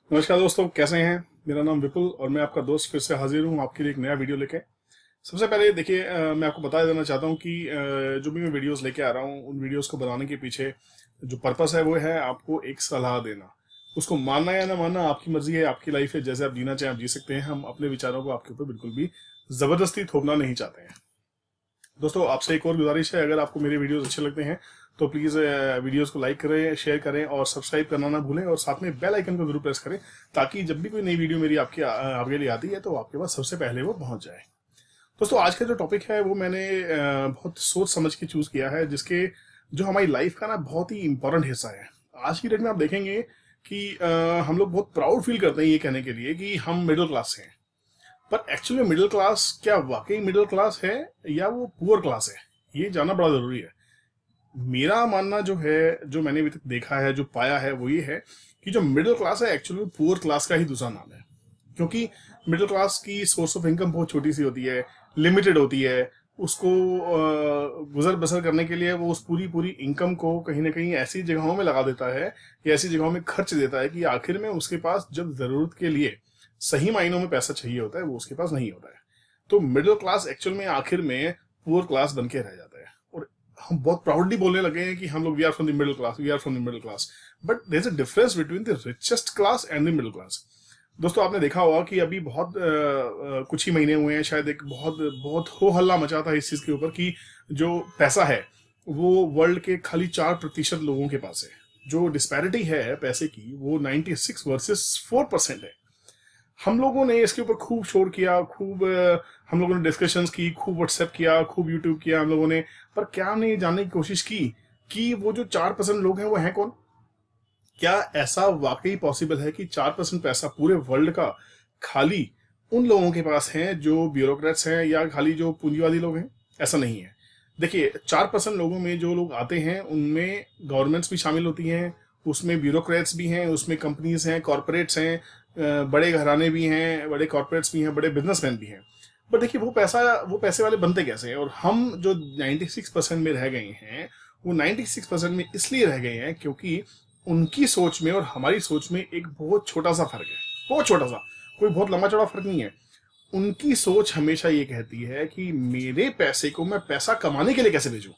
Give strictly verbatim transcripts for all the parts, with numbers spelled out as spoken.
नमस्कार दोस्तों, कैसे हैं। मेरा नाम विपुल और मैं आपका दोस्त फिर से हाजिर हूं आपके लिए एक नया वीडियो लेके। सबसे पहले देखिए, अ, मैं आपको बता देना चाहता हूं कि अ, जो भी मैं वीडियोस लेके आ रहा हूं उन वीडियोस को बनाने के पीछे जो पर्पस है वो है आपको एक सलाह देना। उसको मानना या ना मानना आपकी मर्जी है, आपकी लाइफ है, जैसे आप जीना चाहें आप जी सकते हैं। हम अपने विचारों को आपके ऊपर बिल्कुल भी जबरदस्ती थोपना नहीं चाहते हैं। दोस्तों, आपसे एक और गुजारिश है, अगर आपको मेरे वीडियोस अच्छे लगते हैं तो प्लीज़ वीडियोस को लाइक करें, शेयर करें और सब्सक्राइब करना ना भूलें, और साथ में बेल आइकन को जरूर प्रेस करें ताकि जब भी कोई नई वीडियो मेरी आपके आपके लिए आती है तो आपके पास सबसे पहले वो पहुंच जाए। दोस्तों, आज का जो टॉपिक है वो मैंने बहुत सोच समझ के चूज किया है, जिसके जो हमारी लाइफ का ना बहुत ही इंपॉर्टेंट हिस्सा है। आज की डेट में आप देखेंगे कि हम लोग बहुत प्राउड फील करते हैं ये कहने के लिए कि हम मिडिल क्लास हैं, पर एक्चुअली मिडिल क्लास क्या वाकई मिडिल क्लास है या वो पुअर क्लास है, ये जानना बड़ा जरूरी है। मेरा मानना जो है, जो मैंने अभी तक देखा है, जो पाया है, वो ये है कि जो मिडिल क्लास है एक्चुअली पुअर क्लास का ही दूसरा नाम है। क्योंकि मिडिल क्लास की सोर्स ऑफ इनकम बहुत छोटी सी होती है, लिमिटेड होती है। उसको गुजर बसर करने के लिए वो उस पूरी पूरी इनकम को कहीं ना कहीं ऐसी जगहों में लगा देता है या ऐसी जगहों में खर्च देता है कि आखिर में उसके पास जब जरूरत के लिए सही मायनों में पैसा चाहिए होता है वो उसके पास नहीं होता है। तो मिडिल क्लास एक्चुअल में आखिर में पुअर क्लास बन के रह जाता है। और हम बहुत प्राउडली बोलने लगे हैं कि हम लोग we are from the middle class, we are from the middle class, but there is a difference between the richest class and the middle class. दोस्तों, आपने देखा होगा कि अभी बहुत आ, आ, कुछ ही महीने हुए हैं, शायद एक बहुत बहुत हो हल्ला मचा था इस चीज के ऊपर कि जो पैसा है वो वर्ल्ड के खाली चार प्रतिशत लोगों के पास है। जो डिस्पैरिटी है पैसे की वो ninety six versus four percent है। हम लोगों ने इसके ऊपर खूब शोर किया, खूब हम लोगों ने डिस्कशंस की, खूब व्हाट्सएप किया, खूब यूट्यूब किया हम लोगों ने, पर क्या हमने ये जानने की कोशिश की कि वो जो चार परसेंट लोग हैं वो हैं कौन। क्या ऐसा वाकई पॉसिबल है कि चार परसेंट पैसा पूरे वर्ल्ड का खाली उन लोगों के पास है जो ब्यूरोक्रेट्स हैं या खाली जो पूंजीवादी लोग हैं? ऐसा नहीं है। देखिए, चार परसेंट लोगों में जो लोग आते हैं उनमें गवर्नमेंट्स भी शामिल होती हैं, उसमें ब्यूरोक्रेट्स भी हैं, उसमें कंपनीज हैं, कॉरपोरेट्स हैं, बड़े घराने भी हैं, बड़े कॉरपोरेट्स भी हैं, बड़े बिजनेसमैन भी हैं। बट देखिए, वो पैसा वो पैसे वाले बनते कैसे हैं? और हम जो छियानवे परसेंट में रह गए हैं वो छियानवे परसेंट में इसलिए रह गए हैं क्योंकि उनकी सोच में और हमारी सोच में एक बहुत छोटा सा फर्क है। बहुत छोटा सा, कोई बहुत लंबा चौड़ा फर्क नहीं है। उनकी सोच हमेशा ये कहती है कि मेरे पैसे को मैं पैसा कमाने के लिए कैसे भेजूं,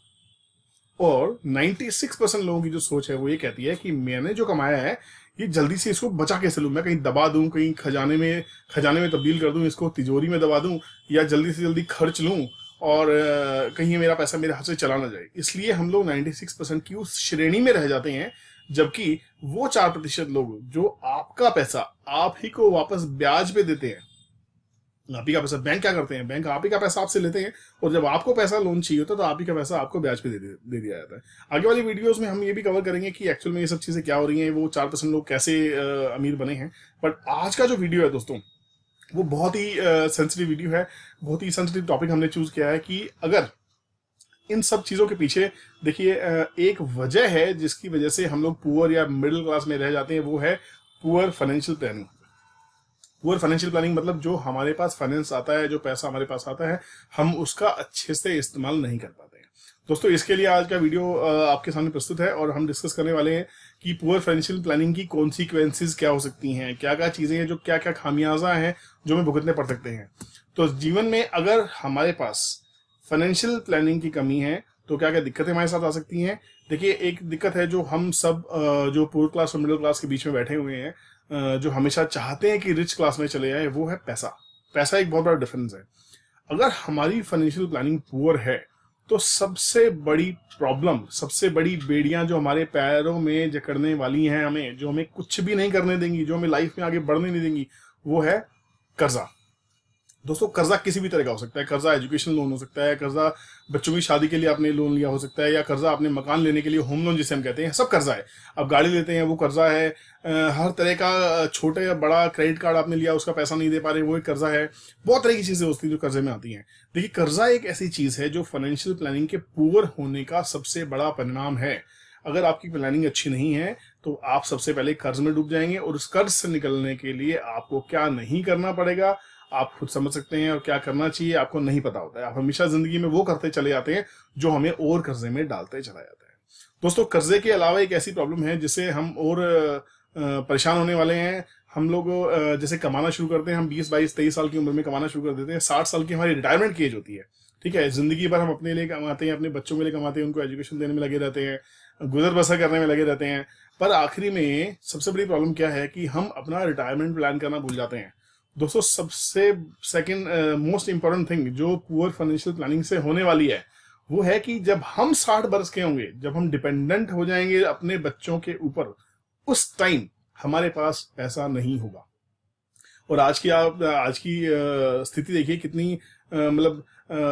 और छियानवे परसेंट लोगों की जो सोच है वो ये कहती है कि मैंने जो कमाया है ये जल्दी से इसको बचा कैसे लूं, मैं कहीं दबा दूं, कहीं खजाने में खजाने में तब्दील कर दूं, इसको तिजोरी में दबा दूं, या जल्दी से जल्दी खर्च लूं और कहीं मेरा पैसा मेरे हाथ से चला ना जाए। इसलिए हम लोग छियानवे परसेंट की उस श्रेणी में रह जाते हैं, जबकि वो चार प्रतिशत लोग जो आपका पैसा आप ही को वापस ब्याज पे देते हैं, आप ही का पैसा, बैंक क्या करते हैं, बैंक आप ही का पैसा आपसे लेते हैं, और जब आपको पैसा लोन चाहिए होता है तो आप ही का पैसा आपको ब्याज पे दे, दे, दे दिया जाता है। आगे वाली वीडियोस में हम ये भी कवर करेंगे कि एक्चुअल में ये सब चीजें क्या हो रही हैं, वो चार परसेंट लोग कैसे आ, अमीर बने हैं। बट आज का जो वीडियो है दोस्तों वो बहुत ही सेंसिटिव वीडियो है, बहुत ही सेंसिटिव टॉपिक हमने चूज किया है कि अगर इन सब चीजों के पीछे देखिए एक वजह है जिसकी वजह से हम लोग पुअर या मिडिल क्लास में रह जाते हैं, वो है poor financial planning. Poor financial planning मतलब जो हमारे पास फाइनेंस आता है, जो पैसा हमारे पास आता है, हम उसका अच्छे से इस्तेमाल नहीं कर पाते हैं। दोस्तों, इसके लिए आज का वीडियो आपके सामने प्रस्तुत है और हम डिस्कस करने वाले हैं कि पुअर फाइनेंशियल प्लानिंग की कॉन्सिक्वेंसेज क्या हो सकती हैं, क्या क्या चीजें हैं, जो क्या क्या खामियाजा हैं जो हमें भुगतने पड़ सकते हैं। तो जीवन में अगर हमारे पास फाइनेंशियल प्लानिंग की कमी है तो क्या क्या दिक्कतें हमारे साथ आ सकती हैं। देखिए, एक दिक्कत है जो हम सब जो पुअर क्लास और मिडिल क्लास के बीच में बैठे हुए हैं, जो हमेशा चाहते हैं कि रिच क्लास में चले जाए, वो है पैसा। पैसा एक बहुत बड़ा डिफरेंस है। अगर हमारी फाइनेंशियल प्लानिंग पुअर है तो सबसे बड़ी प्रॉब्लम, सबसे बड़ी बेड़ियां जो हमारे पैरों में जकड़ने वाली हैं, हमें जो हमें कुछ भी नहीं करने देंगी, जो हमें लाइफ में आगे बढ़ने नहीं देंगी, वो है कर्जा। दोस्तों, कर्जा किसी भी तरह का हो सकता है। कर्जा एजुकेशन लोन हो सकता है, कर्जा बच्चों की शादी के लिए आपने लोन लिया हो सकता है, या कर्जा आपने मकान लेने के लिए होम लोन जिसे हम कहते हैं, सब कर्जा है। अब गाड़ी लेते हैं वो कर्जा है, हर तरह का छोटे या बड़ा क्रेडिट कार्ड आपने लिया उसका पैसा नहीं दे पा रहे वो एक कर्जा है। बहुत तरह की चीजें होती हैं जो कर्जे में आती हैं। देखिए, कर्जा एक ऐसी चीज है जो फाइनेंशियल प्लानिंग के पुअर होने का सबसे बड़ा परिणाम है। अगर आपकी प्लानिंग अच्छी नहीं है तो आप सबसे पहले कर्ज में डूब जाएंगे, और उस कर्ज से निकलने के लिए आपको क्या नहीं करना पड़ेगा आप खुद समझ सकते हैं, और क्या करना चाहिए आपको नहीं पता होता है। आप हमेशा जिंदगी में वो करते चले जाते हैं जो हमें और कर्जे में डालते चला जाता है। दोस्तों, कर्जे के अलावा एक ऐसी प्रॉब्लम है जिससे हम और परेशान होने वाले हैं। हम लोग अ, जैसे कमाना शुरू करते हैं, हम बीस बाईस तेईस साल की उम्र में कमाना शुरू कर देते हैं, साठ साल की हमारी रिटायरमेंट की एज होती है। ठीक है, जिंदगी भर हम अपने लिए कमाते हैं, अपने बच्चों के लिए कमाते हैं, उनको एजुकेशन देने में लगे रहते हैं, गुजर बसर करने में लगे रहते हैं, पर आखिरी में सबसे बड़ी प्रॉब्लम क्या है कि हम अपना रिटायरमेंट प्लान करना भूल जाते हैं। दोस्तों, सबसे सेकंड मोस्ट इंपॉर्टेंट थिंग जो पुअर फाइनेंशियल प्लानिंग से होने वाली है वो है कि जब हम साठ बरस के होंगे, जब हम डिपेंडेंट हो जाएंगे अपने बच्चों के ऊपर, उस टाइम हमारे पास पैसा नहीं होगा। और आज की आप आज की स्थिति देखिए कितनी मतलब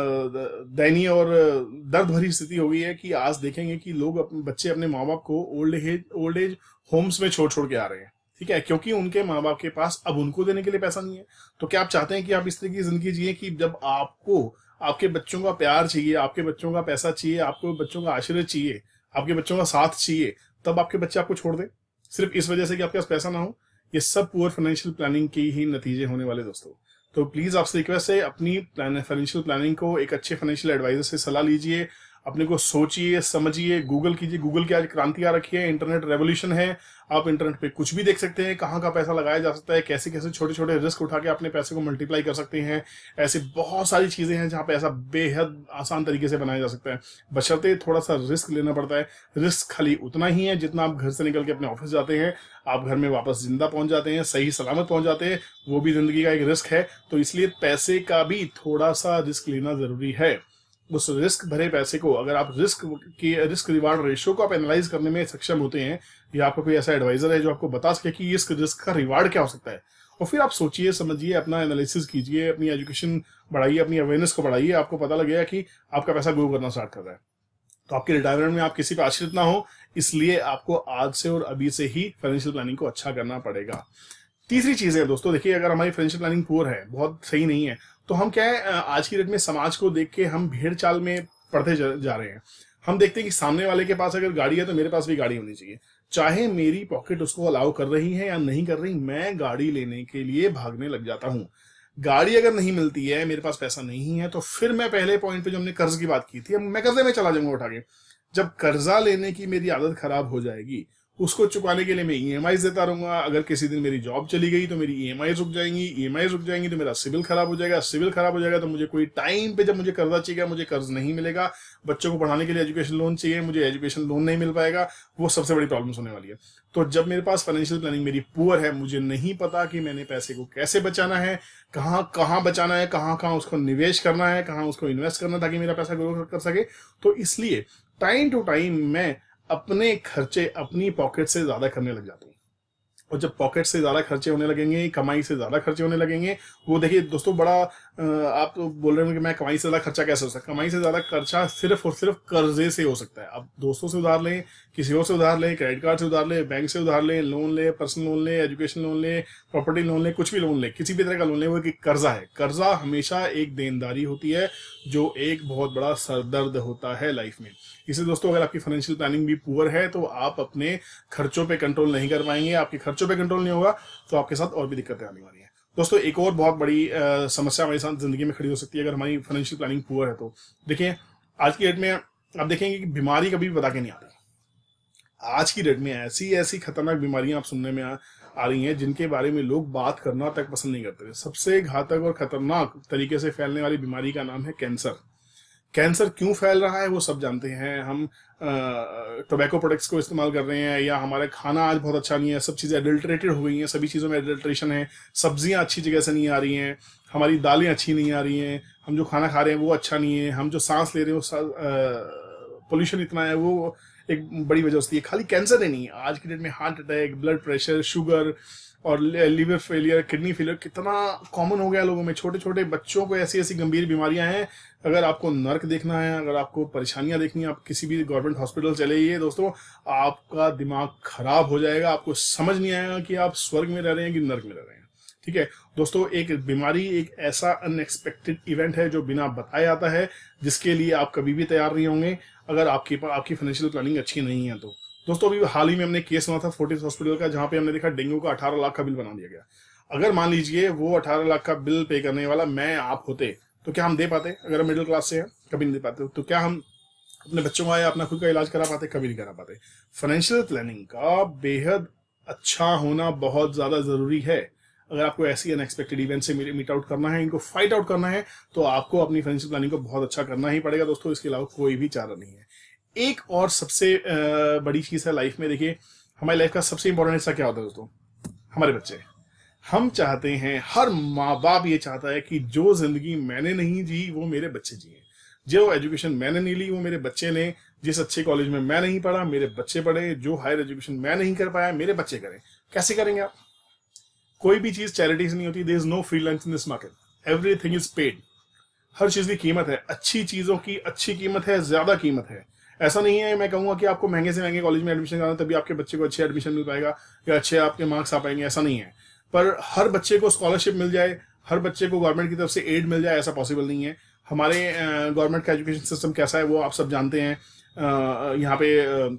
दयनीय और दर्द भरी स्थिति हो गई है कि आज देखेंगे कि लोग अपने बच्चे अपने माँ बाप को old age old age homes में छोड़ छोड़ के आ रहे हैं। ठीक है, क्योंकि उनके माँ बाप के पास अब उनको देने के लिए पैसा नहीं है। तो क्या आप चाहते हैं कि आप इस तरह की जिंदगी जिए कि जब आपको आपके बच्चों का प्यार चाहिए, आपके बच्चों का पैसा चाहिए, आपको बच्चों का आशीर्वाद चाहिए, आपके बच्चों का साथ चाहिए, तब आपके बच्चे आपको छोड़ दें सिर्फ इस वजह से कि आपके पास पैसा ना हो? ये सब पुअर फाइनेंशियल प्लानिंग के ही नतीजे होने वाले दोस्तों। तो प्लीज आपसे रिक्वेस्ट है, अपनी फाइनेंशियल प्लानिंग को एक अच्छे फाइनेंशियल एडवाइजर से सलाह लीजिए, अपने को सोचिए, समझिए, गूगल कीजिए। गूगल की आज क्रांति आ रखी है, इंटरनेट रेवोल्यूशन है, आप इंटरनेट पे कुछ भी देख सकते हैं, कहाँ का पैसा लगाया जा सकता है, कैसे कैसे छोटे छोटे रिस्क उठा के अपने पैसे को मल्टीप्लाई कर सकते हैं। ऐसे बहुत सारी चीजें हैं जहाँ पैसा बेहद आसान तरीके से बनाया जा सकता है, बशर्ते थोड़ा सा रिस्क लेना पड़ता है। रिस्क खाली उतना ही है जितना आप घर से निकल के अपने ऑफिस जाते हैं, आप घर में वापस जिंदा पहुंच जाते हैं, सही सलामत पहुंच जाते हैं, वो भी जिंदगी का एक रिस्क है। तो इसलिए पैसे का भी थोड़ा सा रिस्क लेना जरूरी है। उस रिस्क भरे पैसे को अगर आप रिस्क की रिस्क रिवार्ड रेशियो को आप एनालाइज करने में सक्षम होते हैं, या आपका कोई ऐसा एडवाइजर है जो आपको बता सके कि इस रिस्क का रिवार्ड क्या हो सकता है, और फिर आप सोचिए, समझिए, अपना एनालिसिस कीजिए, अपनी एजुकेशन बढ़ाइए, अपनी अवेयरनेस को बढ़ाइए, आपको पता लगेगा कि आपका पैसा ग्रो करना स्टार्ट कर रहा है। तो आपके रिटायरमेंट में आप किसी पे आश्रित ना हो, इसलिए आपको आज से और अभी से ही फाइनेंशियल प्लानिंग को अच्छा करना पड़ेगा। तीसरी चीज है दोस्तों, देखिए, अगर हमारी फाइनेंशियल प्लानिंग पुअर है, बहुत सही नहीं है, तो हम क्या है, आज की डेट में समाज को देख के हम भेड़ चाल में पढ़ते जा रहे हैं। हम देखते हैं कि सामने वाले के पास अगर गाड़ी है तो मेरे पास भी गाड़ी होनी चाहिए, चाहे मेरी पॉकेट उसको अलाउ कर रही है या नहीं कर रही, मैं गाड़ी लेने के लिए भागने लग जाता हूं। गाड़ी अगर नहीं मिलती है, मेरे पास पैसा नहीं है, तो फिर मैं पहले पॉइंट पे जो हमने कर्ज की बात की थी, मैं कर्जे में चला जाऊंगा उठा के। जब कर्जा लेने की मेरी आदत खराब हो जाएगी, उसको चुकाने के लिए मैं ईएमआई देता रहूंगा। अगर किसी दिन मेरी जॉब चली गई तो मेरी ईएमआई रुक जाएंगी, ईएमआई रुक जाएंगी तो मेरा सिविल खराब हो जाएगा, सिविल खराब हो जाएगा तो मुझे कोई टाइम पे जब मुझे कर्जा चाहिए मुझे कर्ज नहीं मिलेगा, बच्चों को पढ़ाने के लिए एजुकेशन लोन चाहिए, मुझे एजुकेशन लोन नहीं मिल पाएगा। वो सबसे बड़ी प्रॉब्लम होने वाली है। तो जब मेरे पास फाइनेंशियल प्लानिंग मेरी पुअर है, मुझे नहीं पता कि मैंने पैसे को कैसे बचाना है, कहाँ कहाँ बचाना है, कहाँ कहाँ उसको निवेश करना है, कहाँ उसको इन्वेस्ट करना ताकि मेरा पैसा ग्रो कर सके, तो इसलिए टाइम टू टाइम मैं अपने खर्चे अपनी पॉकेट से ज्यादा करने लग जाता हूँ। और जब पॉकेट से ज्यादा खर्चे होने लगेंगे, कमाई से ज्यादा खर्चे होने लगेंगे, वो देखिए दोस्तों, बड़ा आप तो बोल रहे हो कि मैं कमाई से ज्यादा खर्चा कैसे हो सकता है? कमाई से ज्यादा खर्चा सिर्फ और सिर्फ कर्जे से हो सकता है। आप दोस्तों से उधार लें, किसी और से उधार लें, क्रेडिट कार्ड से उधार लें, बैंक से उधार लें, लोन ले, पर्सनल लोन ले, एजुकेशन लोन ले, प्रॉपर्टी लोन ले, कुछ भी लोन ले, किसी भी तरह का लोन ले, वो एक कर्जा है। कर्जा हमेशा एक देनदारी होती है जो एक बहुत बड़ा सरदर्द होता है लाइफ में। इसलिए दोस्तों, अगर आपकी फाइनेंशियल प्लानिंग भी पुअर है तो आप अपने खर्चों पे कंट्रोल नहीं कर पाएंगे। आपके खर्चों पे कंट्रोल नहीं होगा तो आपके साथ और भी दिक्कतें आने वाली हैं। दोस्तों, एक और बहुत बड़ी आ, समस्या हमारे साथ जिंदगी में खड़ी हो सकती है अगर हमारी फाइनेंशियल प्लानिंग पुअर है तो। देखिए, आज की डेट में आप देखेंगे कि बीमारी कभी भी बता के नहीं आती। आज की डेट में ऐसी ऐसी खतरनाक बीमारियां आप सुनने में आ, आ रही हैं जिनके बारे में लोग बात करना तक पसंद नहीं करते। सबसे घातक और खतरनाक तरीके से फैलने वाली बीमारी का नाम है कैंसर। कैंसर क्यों फैल रहा है वो सब जानते हैं। हम टोबैको प्रोडक्ट्स को इस्तेमाल कर रहे हैं, या हमारा खाना आज बहुत अच्छा नहीं है, सब चीज़ें एडल्ट्रेटेड हो गई हैं, सभी चीज़ों में एडल्ट्रेशन है, सब्जियां अच्छी जगह से नहीं आ रही हैं, हमारी दालें अच्छी नहीं आ रही हैं, हम जो खाना खा रहे हैं वो अच्छा नहीं है, हम जो सांस ले रहे हैं वो पोल्यूशन इतना है, वो एक बड़ी वजह होती है। खाली कैंसर ही नहीं, आज की डेट में heart attack, blood pressure, sugar और लिवर फेलियर, किडनी फेलियर कितना कॉमन हो गया लोगों में। छोटे छोटे बच्चों को ऐसी ऐसी गंभीर बीमारियां हैं। अगर आपको नर्क देखना है, अगर आपको परेशानियां देखनी है, आप किसी भी गवर्नमेंट हॉस्पिटल चले जाइए दोस्तों, आपका दिमाग खराब हो जाएगा, आपको समझ नहीं आएगा कि आप स्वर्ग में रह रहे हैं कि नर्क में रह रहे हैं। ठीक है दोस्तों, एक बीमारी एक ऐसा अनएक्सपेक्टेड इवेंट है जो बिना बताए आता है, जिसके लिए आप कभी भी तैयार नहीं होंगे अगर आपकी आपकी फाइनेंशियल प्लानिंग अच्छी नहीं है तो। दोस्तों, अभी हाल ही में हमने केस सुना था फोर्टिस हॉस्पिटल का, जहां पे हमने देखा डेंगू का अठारह लाख का बिल बना दिया गया। अगर मान लीजिए वो अठारह लाख का बिल पे करने वाला मैं आप होते तो क्या हम दे पाते? अगर हम मिडिल क्लास से हैं, कभी नहीं दे पाते। तो क्या हम अपने बच्चों का या अपना खुद का इलाज करा पाते? कभी नहीं करा पाते। फाइनेंशियल प्लानिंग का बेहद अच्छा होना बहुत ज़्यादा ज़रूरी है। अगर आपको ऐसी अनएक्सपेक्टेड इवेंट से मीट आउट करना है, इनको फाइट आउट करना है, तो आपको अपनी फाइनेंशियल प्लानिंग को बहुत अच्छा करना ही पड़ेगा दोस्तों। इसके अलावा कोई भी चारा नहीं है। एक और सबसे बड़ी चीज़ है लाइफ में, देखिए हमारी लाइफ का सबसे इंपॉर्टेंट हिस्सा क्या होता है दोस्तों? हमारे बच्चे। हम चाहते हैं, हर माँ बाप ये चाहता है कि जो जिंदगी मैंने नहीं जी वो मेरे बच्चे जिए, जो एजुकेशन मैंने नहीं ली वो मेरे बच्चे ने, जिस अच्छे कॉलेज में मैं नहीं पढ़ा मेरे बच्चे पढ़े, जो हायर एजुकेशन मैं नहीं कर पाया मेरे बच्चे करें। कैसे करेंगे आप? कोई भी चीज चैरिटी से नहीं होती। There is no free lunch in this market, everything is paid. हर चीज की कीमत है, अच्छी चीजों की अच्छी कीमत है, ज्यादा कीमत है। ऐसा नहीं है मैं कहूंगा कि आपको महंगे से महंगे कॉलेज में एडमिशन कराना तभी आपके बच्चे को अच्छे एडमिशन मिल पाएगा या अच्छे आपके मार्क्स आ पाएंगे, ऐसा नहीं है। पर हर बच्चे को स्कॉलरशिप मिल जाए, हर बच्चे को गवर्नमेंट की तरफ से एड मिल जाए, ऐसा पॉसिबल नहीं है। हमारे गवर्नमेंट का एजुकेशन सिस्टम कैसा है वो आप सब जानते हैं। यहाँ पे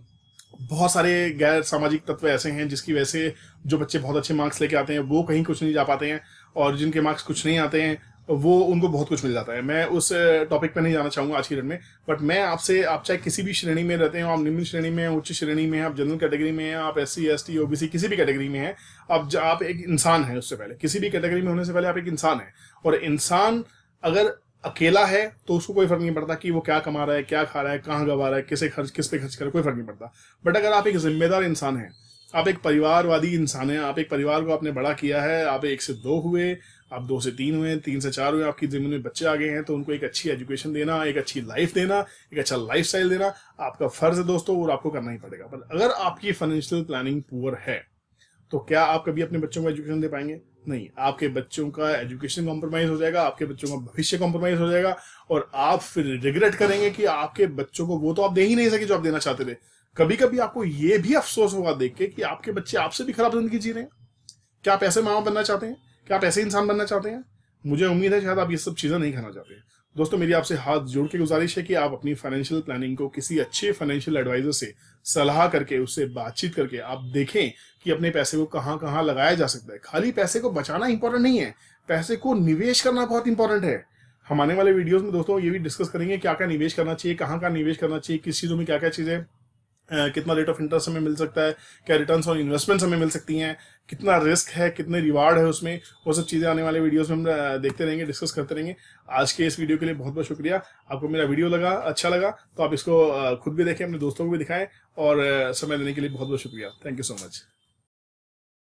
बहुत सारे गैर सामाजिक तत्व ऐसे हैं जिसकी वजह से जो बच्चे बहुत अच्छे मार्क्स लेके आते हैं वो कहीं कुछ नहीं जा पाते हैं, और जिनके मार्क्स कुछ नहीं आते हैं वो उनको बहुत कुछ मिल जाता है। मैं उस टॉपिक पे नहीं जाना चाहूंगा आज की डेट में, बट मैं आपसे, आप चाहे किसी भी श्रेणी में रहते हैं, आप निम्न श्रेणी में हैं, उच्च श्रेणी में हैं, आप जनरल कैटेगरी में हैं, आप S C S T O B C किसी भी कैटेगरी में हैं, आप आप एक इंसान हैं। उससे पहले किसी भी कैटेगरी में होने से पहले आप एक इंसान हैं, और इंसान अगर अकेला है तो उसको कोई फर्क नहीं पड़ता कि वो क्या कमा रहा है, क्या खा रहा है, कहाँ गवा रहा है, किसे खर्च किस पे खर्च कर रहा है, कोई फर्क नहीं पड़ता। बट अगर आप एक जिम्मेदार इंसान हैं, आप एक परिवारवादी इंसान हैं, आप एक परिवार को आपने बड़ा किया है, आप एक से दो हुए, आप दो से तीन हुए, तीन से चार हुए, आपकी जिंदगी में बच्चे आ गए हैं, तो उनको एक अच्छी एजुकेशन देना, एक अच्छी लाइफ देना, एक अच्छा लाइफ स्टाइल देना आपका फर्ज है दोस्तों, और आपको करना ही पड़ेगा। पर अगर आपकी फाइनेंशियल प्लानिंग पुअर है तो क्या आप कभी अपने बच्चों को एजुकेशन दे पाएंगे? नहीं। आपके बच्चों का एजुकेशन कॉम्प्रोमाइज हो जाएगा, आपके बच्चों का भविष्य कॉम्प्रोमाइज हो जाएगा, और आप फिर रिग्रेट करेंगे कि आपके बच्चों को वो तो आप दे ही नहीं सके जो आप देना चाहते थे। कभी कभी आपको ये भी अफसोस होगा देख के कि आपके बच्चे आपसे भी खराब जिंदगी जी रहे हैं। क्या आप ऐसे माँ बाप बनना चाहते हैं? क्या आप ऐसे इंसान बनना चाहते हैं? मुझे उम्मीद है शायद आप ये सब चीजें नहीं खाना चाहते हैं। दोस्तों मेरी आपसे हाथ जोड़ के गुजारिश है कि आप अपनी फाइनेंशियल प्लानिंग को किसी अच्छे फाइनेंशियल एडवाइजर से सलाह करके, उससे बातचीत करके आप देखें कि अपने पैसे को कहाँ कहाँ लगाया जा सकता है। खाली पैसे को बचाना इंपॉर्टेंट नहीं है, पैसे को निवेश करना बहुत इंपॉर्टेंट है। हम आने वाले वीडियोस में दोस्तों ये भी डिस्कस करेंगे क्या क्या निवेश करना चाहिए, कहाँ कहाँ निवेश करना चाहिए, किस चीज़ों में क्या क्या चीज़ें, कितना रेट ऑफ इंटरेस्ट हमें मिल सकता है, क्या रिटर्न्स ऑन इन्वेस्टमेंट्स हमें मिल सकती हैं, कितना रिस्क है, कितने रिवार्ड है उसमें, वो सब चीज़ें आने वाले वीडियोस में हम देखते रहेंगे, डिस्कस करते रहेंगे। आज के इस वीडियो के लिए बहुत बहुत शुक्रिया। आपको मेरा वीडियो लगा अच्छा लगा तो आप इसको खुद भी देखें, अपने दोस्तों को भी दिखाएं, और समय देने के लिए बहुत बहुत शुक्रिया। Thank you so much.